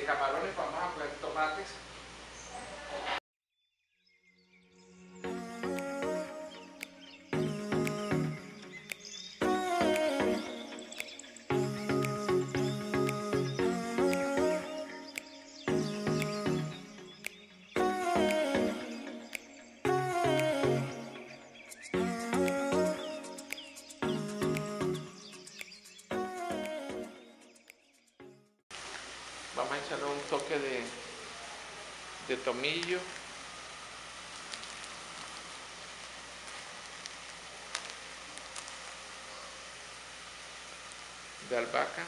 camarones vamos a poner tomates. Vamos a echarle un toque de tomillo. De albahaca.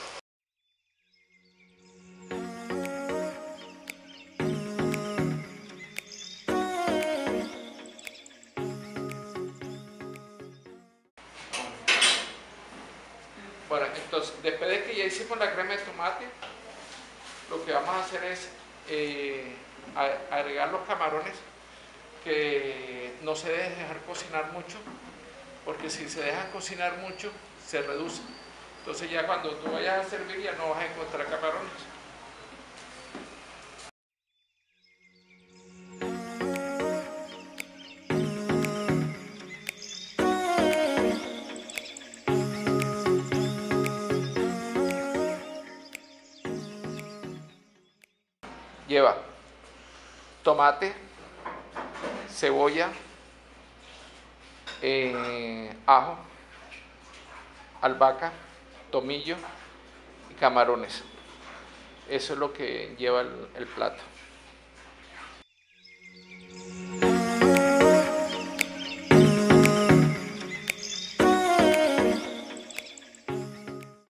Bueno, entonces después de que ya hicimos la crema de tomate, lo que vamos a hacer es agregar los camarones, que no se deben dejar cocinar mucho, porque si se dejan cocinar mucho se reduce. Entonces ya cuando tú vayas a servir ya no vas a encontrar camarones. Lleva tomate, cebolla, ajo, albahaca, tomillo y camarones. Eso es lo que lleva el plato.